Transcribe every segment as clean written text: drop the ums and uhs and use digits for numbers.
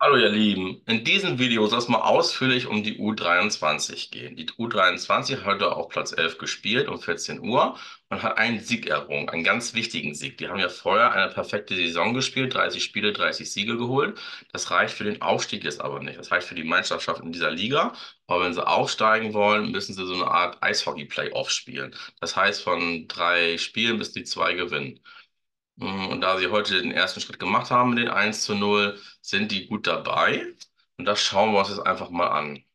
Hallo ihr Lieben, in diesem Video soll es mal ausführlich um die U23 gehen. Die U23 hat heute auf Platz 11 gespielt um 14 Uhr und hat einen Sieg errungen, einen ganz wichtigen Sieg. Die haben ja vorher eine perfekte Saison gespielt, 30 Spiele, 30 Siege geholt. Das reicht für den Aufstieg jetzt aber nicht. Das reicht für die Meisterschaft in dieser Liga. Aber wenn sie aufsteigen wollen, müssen sie so eine Art Eishockey-Playoff spielen. Das heißt, von 3 Spielen müssen die 2 gewinnen. Und da sie heute den ersten Schritt gemacht haben mit den 1:0, sind die gut dabei. Und das schauen wir uns jetzt einfach mal an.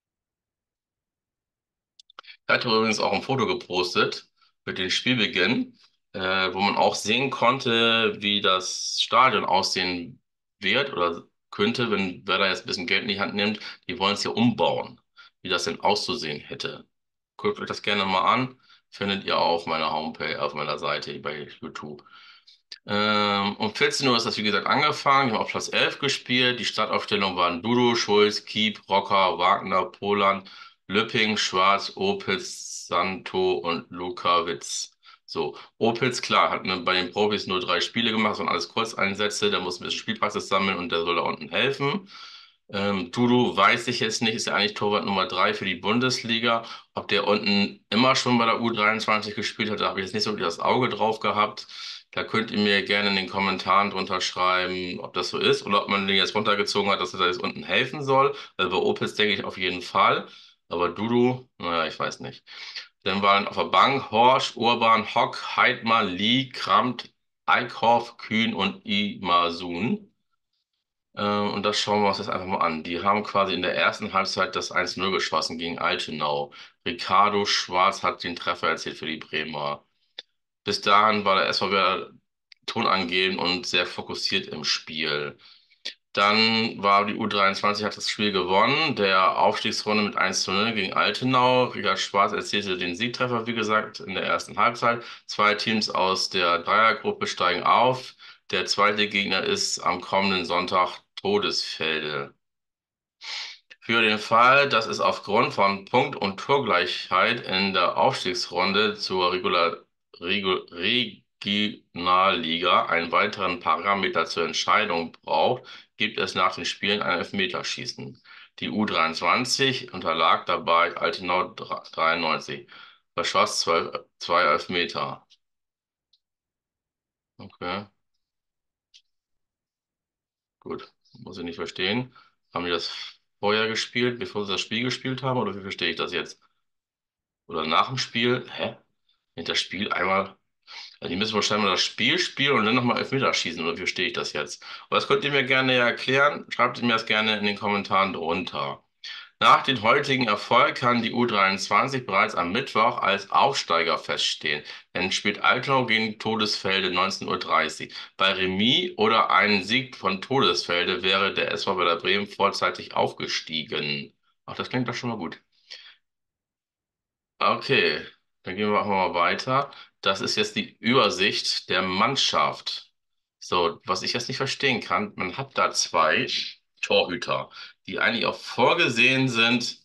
Ich hatte übrigens auch ein Foto gepostet mit dem Spielbeginn, wo man auch sehen konnte, wie das Stadion aussehen wird oder könnte, wenn Werder jetzt ein bisschen Geld in die Hand nimmt. Die wollen es hier umbauen, wie das denn auszusehen hätte. Guckt euch das gerne mal an. Findet ihr auf meiner Homepage, auf meiner Seite bei YouTube. Um 14 Uhr ist das, wie gesagt, angefangen. Wir haben auf Platz 11 gespielt. Die Startaufstellung waren Dudo, Schulz, Kiep, Rocker, Wagner, Poland, Lüpping, Schwarz, Opitz, Santo und Lukawitz. So, Opitz, klar, hat bei den Profis nur 3 Spiele gemacht, das waren alles Kurzeinsätze. Der muss ein bisschen Spielpraxis sammeln und der soll da unten helfen. Dudu weiß ich jetzt nicht, ist ja eigentlich Torwart Nummer 3 für die Bundesliga. Ob der unten immer schon bei der U23 gespielt hat, da habe ich jetzt nicht so wirklich das Auge drauf gehabt. Da könnt ihr mir gerne in den Kommentaren drunter schreiben, ob das so ist oder ob man den jetzt runtergezogen hat, dass er da jetzt unten helfen soll. Also bei Opitz denke ich auf jeden Fall. Aber Dudu, naja, ich weiß nicht. Dann waren auf der Bank Horsch, Urban, Hock, Heidmar, Lee, Kramt, Eickhoff, Kühn und Imasun. Und das schauen wir uns jetzt einfach mal an. Die haben quasi in der ersten Halbzeit das 1:0 geschossen gegen Altenau. Ricardo Schwarz hat den Treffer erzielt für die Bremer. Bis dahin war der SV Werder tonangebend und sehr fokussiert im Spiel. Dann war die U23, hat das Spiel gewonnen, der Aufstiegsrunde mit 1:0 gegen Altenau. Richard Schwarz erzielte den Siegtreffer, wie gesagt, in der ersten Halbzeit. 2 Teams aus der Dreiergruppe steigen auf. Der zweite Gegner ist am kommenden Sonntag Todesfelde. Für den Fall, dass es aufgrund von Punkt- und Torgleichheit in der Aufstiegsrunde zur Regionalliga einen weiteren Parameter zur Entscheidung braucht, gibt es nach den Spielen ein Elfmeterschießen. Die U23 unterlag dabei Altenau 93, verschoss 2 Elfmeter. Okay, gut, muss ich nicht verstehen. Haben die das vorher gespielt, bevor sie das Spiel gespielt haben, oder wie verstehe ich das jetzt? Oder nach dem Spiel? Hä? Wenn das Spiel einmal. Also die müssen wahrscheinlich mal das Spiel spielen und dann nochmal Elfmeter schießen, oder wie verstehe ich das jetzt? Aber das könnt ihr mir gerne erklären. Schreibt mir das gerne in den Kommentaren drunter. Nach dem heutigen Erfolg kann die U23 bereits am Mittwoch als Aufsteiger feststehen. Dann spielt Altona gegen Todesfelde 19:30 Uhr. Bei Remis oder einem Sieg von Todesfelde wäre der SV Werder Bremen vorzeitig aufgestiegen. Ach, das klingt doch schon mal gut. Okay, dann gehen wir auch mal weiter. Das ist jetzt die Übersicht der Mannschaft. So, was ich jetzt nicht verstehen kann, man hat da 2 Torhüter, die eigentlich auch vorgesehen sind.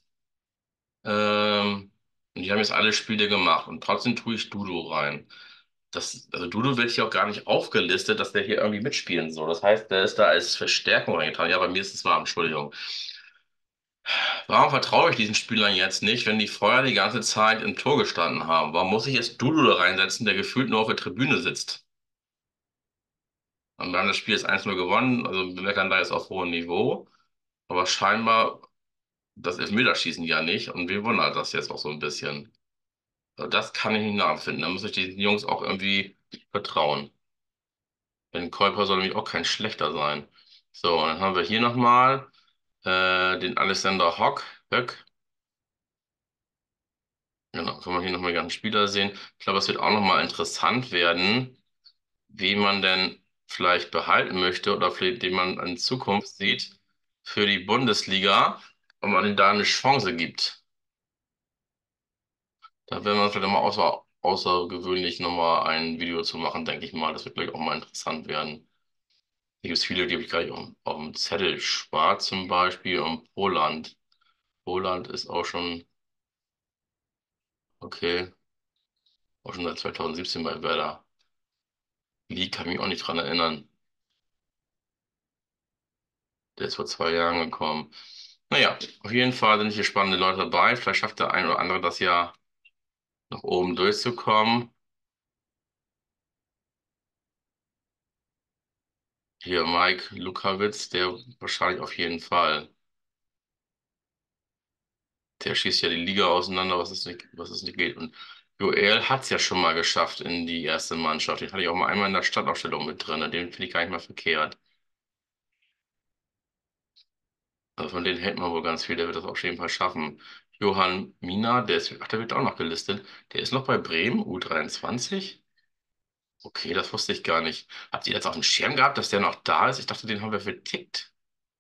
Und die haben jetzt alle Spiele gemacht und trotzdem tue ich Dudo rein. Also Dudo wird hier auch gar nicht aufgelistet, dass der hier irgendwie mitspielen soll. Das heißt, der ist da als Verstärkung reingetan. Ja, bei mir ist es warm, Entschuldigung. Warum vertraue ich diesen Spielern jetzt nicht, wenn die vorher die ganze Zeit im Tor gestanden haben? Warum muss ich jetzt Dudu da reinsetzen, der gefühlt nur auf der Tribüne sitzt? Und wir haben das Spiel jetzt 1:0 gewonnen, also wir meckern da jetzt auf hohem Niveau. Aber scheinbar das Elfmeterschießen ja nicht und wir wundert das jetzt auch so ein bisschen. Also das kann ich nicht nachempfinden. Da muss ich den Jungs auch irgendwie vertrauen. Denn Kuiper soll nämlich auch kein schlechter sein. So, und dann haben wir hier nochmal den Alexander Höck. Genau, kann man hier nochmal die ganzen Spieler sehen. Ich glaube, es wird auch nochmal interessant werden, wen man denn vielleicht behalten möchte oder vielleicht den man in Zukunft sieht für die Bundesliga, ob man ihnen da eine Chance gibt. Da werden wir vielleicht mal außergewöhnlich nochmal ein Video zu machen, denke ich mal. Das wird gleich auch mal interessant werden. Hier gibt es viele, die habe ich gleich auf dem Zettel. Schwarz zum Beispiel und Poland. Poland ist auch schon, okay, auch schon seit 2017 bei Werder. Lee kann mich auch nicht dran erinnern. Der ist vor 2 Jahren gekommen. Naja, auf jeden Fall sind hier spannende Leute dabei. Vielleicht schafft der ein oder andere das ja nach oben durchzukommen. Hier Mike Lukawitz, der wahrscheinlich auf jeden Fall. Der schießt ja die Liga auseinander, was es nicht geht. Und Joel hat es ja schon mal geschafft in die erste Mannschaft. Den hatte ich auch mal einmal in der Startaufstellung mit drin. Den finde ich gar nicht mal verkehrt. Also von denen hält man wohl ganz viel. Der wird das auf jeden Fall schaffen. Johann Mina, der wird auch noch gelistet. Der ist noch bei Bremen, U23. Okay, das wusste ich gar nicht. Habt ihr jetzt auf dem Schirm gehabt, dass der noch da ist? Ich dachte, den haben wir vertickt.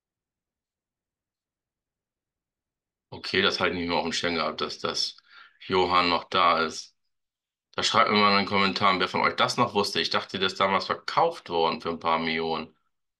Okay, das hatte ich nicht mehr auf dem Schirm gehabt, dass das Johann noch da ist. Da schreibt mir mal in den Kommentaren, wer von euch das noch wusste. Ich dachte, der ist damals verkauft worden für ein paar Millionen.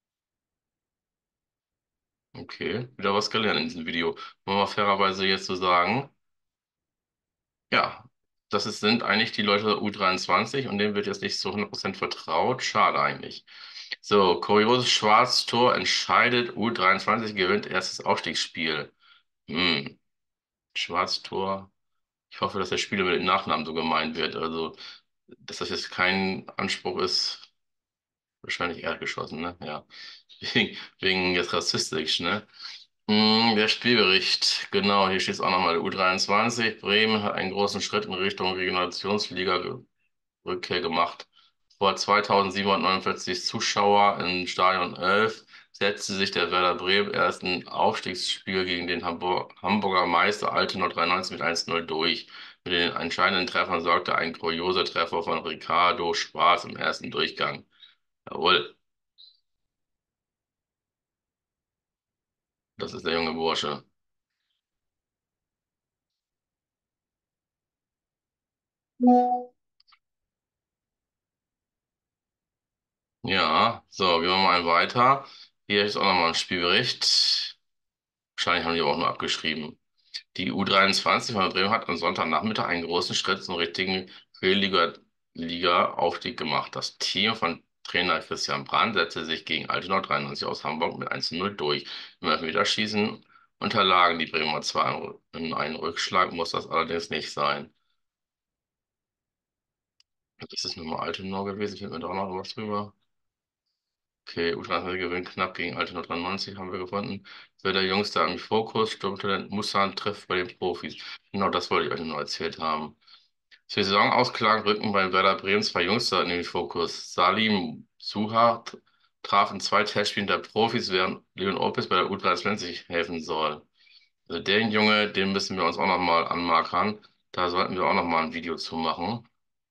Okay, wieder was gelernt in diesem Video. Muss man mal fairerweise jetzt so sagen. Ja, sind eigentlich die Leute der U23 und denen wird jetzt nicht zu 100% vertraut. Schade eigentlich. So, kurioses Schwarztor entscheidet, U23 gewinnt erstes Aufstiegsspiel. Hm, Schwarztor. Ich hoffe, dass der Spieler mit dem Nachnamen so gemeint wird. Also, dass das jetzt kein Anspruch ist, wahrscheinlich Erdgeschossen, ne? Ja. Wegen jetzt rassistisch, ne? Der Spielbericht, genau, hier steht es auch nochmal. U23, Bremen hat einen großen Schritt in Richtung Rückkehr gemacht. Vor 2749 Zuschauer im Stadion 11 setzte sich der Werder Bremen ersten Aufstiegsspiel gegen den Hamburger Meister Altona 93 mit 1:0 durch. Mit den entscheidenden Treffern sorgte ein kurioser Treffer von Ricardo Schwarz im ersten Durchgang. Jawohl, das ist der junge Bursche. Ja, so, gehen wir mal weiter. Hier ist auch nochmal ein Spielbericht. Wahrscheinlich haben die aber auch nur abgeschrieben. Die U23 von Bremen hat am Sonntagnachmittag einen großen Schritt zum richtigen Liga-Aufstieg gemacht. Das Team von Trainer Christian Brandt setzte sich gegen Altona 93 aus Hamburg mit 1:0 durch. Im Elfmeterschießen unterlagen die Bremer zwar in einen Rückschlag, muss das allerdings nicht sein. Das ist nur mal Altona gewesen, ich hätte mir da auch noch was drüber. Okay, U23 gewinnt knapp gegen Altona 93, haben wir gefunden. Wer der Jüngste im Fokus, Sturmtalent Musan trifft bei den Profis. Genau das wollte ich euch nur erzählt haben. Zur Saisonausklang rücken beim Werder Bremen zwei Youngster in den Fokus. Salim Suha traf in 2 Testspielen der Profis, während Leon Opis bei der U23 helfen soll. Also den Junge, den müssen wir uns auch nochmal anmarkern. Da sollten wir auch nochmal ein Video zu machen.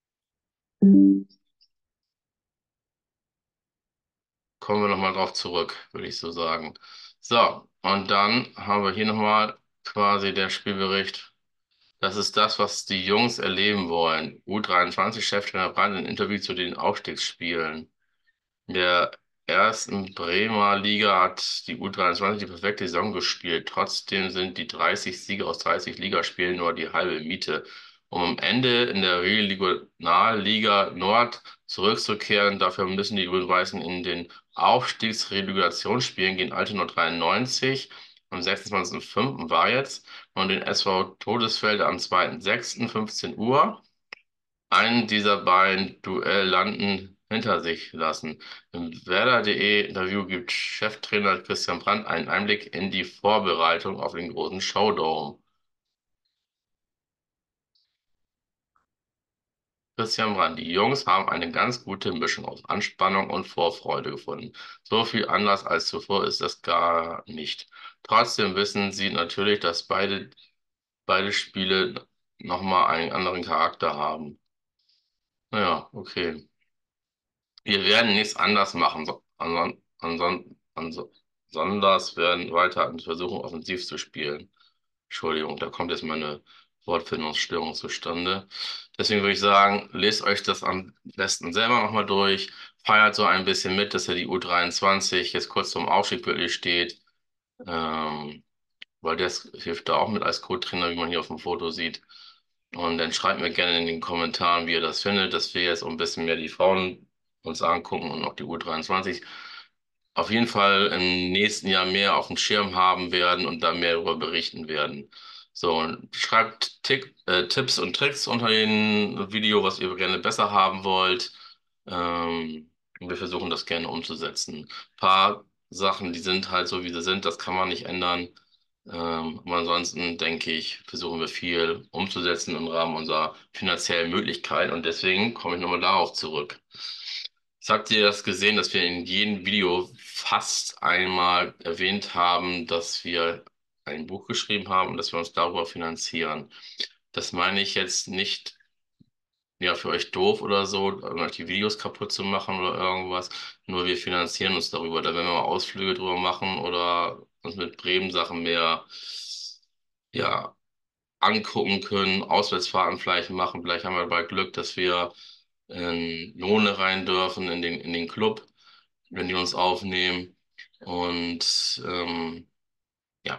Kommen wir nochmal drauf zurück, würde ich so sagen. So, und dann haben wir hier nochmal quasi der Spielbericht. Das ist das, was die Jungs erleben wollen. U23-Cheftrainer Brandt ein Interview zu den Aufstiegsspielen. In der ersten Bremer Liga hat die U23 die perfekte Saison gespielt. Trotzdem sind die 30 Siege aus 30 Ligaspielen nur die halbe Miete. Um am Ende in der Regionalliga Nord zurückzukehren, dafür müssen die Grün-Weißen in den Aufstiegsrelegationsspielen gegen Altona 93 am 26.05. war jetzt und den SV Todesfelde am 2.06. 15 Uhr einen dieser beiden Duellanten hinter sich lassen. Im Werder.de Interview gibt Cheftrainer Christian Brandt einen Einblick in die Vorbereitung auf den großen Showdown. Christian Brandt, die Jungs haben eine ganz gute Mischung aus Anspannung und Vorfreude gefunden. So viel anders als zuvor ist das gar nicht. Trotzdem wissen sie natürlich, dass beide Spiele nochmal einen anderen Charakter haben. Naja, okay. Wir werden nichts anders machen, sonders werden weiter versuchen, offensiv zu spielen. Entschuldigung, da kommt jetzt meine Wortfindungsstörung zustande. Deswegen würde ich sagen, lest euch das am besten selber nochmal durch, feiert so ein bisschen mit, dass ja die U23 jetzt kurz zum Aufstieg wirklich steht, ähm, weil das hilft da auch mit als Co-Trainer, wie man hier auf dem Foto sieht. Und dann schreibt mir gerne in den Kommentaren, wie ihr das findet, dass wir jetzt auch ein bisschen mehr die Frauen uns angucken und auch die U23. auf jeden Fall im nächsten Jahr mehr auf dem Schirm haben werden und da mehr darüber berichten werden. So, und schreibt Tipps und Tricks unter dem Video, was ihr gerne besser haben wollt. Und wir versuchen das gerne umzusetzen. Ein paar Sachen, die sind halt so, wie sie sind, das kann man nicht ändern. Aber ansonsten denke ich, versuchen wir viel umzusetzen im Rahmen unserer finanziellen Möglichkeiten und deswegen komme ich nochmal darauf zurück. Habt ihr das gesehen, dass wir in jedem Video fast einmal erwähnt haben, dass wir ein Buch geschrieben haben und dass wir uns darüber finanzieren? Das meine ich jetzt nicht, ja, für euch doof oder so, euch die Videos kaputt zu machen oder irgendwas. Nur wir finanzieren uns darüber. Da werden wir mal Ausflüge drüber machen oder uns mit Bremen-Sachen mehr, ja, angucken können, Auswärtsfahrten vielleicht machen. Vielleicht haben wir bald Glück, dass wir in Lohne rein dürfen in den Club, wenn die uns aufnehmen. Und ja,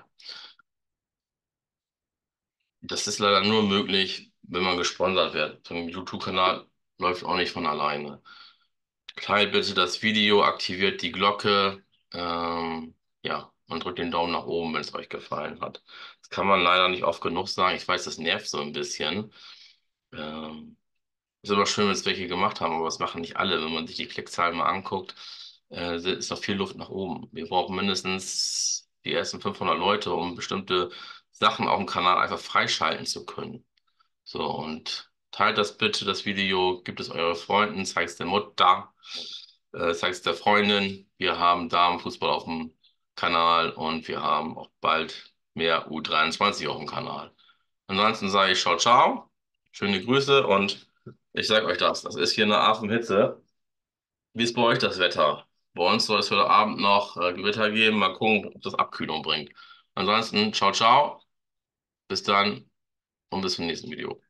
das ist leider nur möglich, wenn man gesponsert wird. So ein YouTube-Kanal läuft auch nicht von alleine. Teilt bitte das Video, aktiviert die Glocke, ja, und drückt den Daumen nach oben, wenn es euch gefallen hat. Das kann man leider nicht oft genug sagen. Ich weiß, das nervt so ein bisschen. Ähm, Ist aber schön, wenn es welche gemacht haben, aber das machen nicht alle. Wenn man sich die Klickzahlen mal anguckt, ist noch viel Luft nach oben. Wir brauchen mindestens die ersten 500 Leute, um bestimmte Sachen auf dem Kanal einfach freischalten zu können. So, und teilt das bitte, das Video, gebt es euren Freunden, zeigt es der Mutter, zeigt es der Freundin. Wir haben Damenfußball auf dem Kanal und wir haben auch bald mehr U23 auf dem Kanal. Ansonsten sage ich ciao, ciao, schöne Grüße und ich sage euch das ist hier eine Affenhitze. Wie ist bei euch das Wetter? Bei uns soll es heute Abend noch Gewitter geben. Mal gucken, ob das Abkühlung bringt. Ansonsten ciao, ciao, bis dann und bis zum nächsten Video.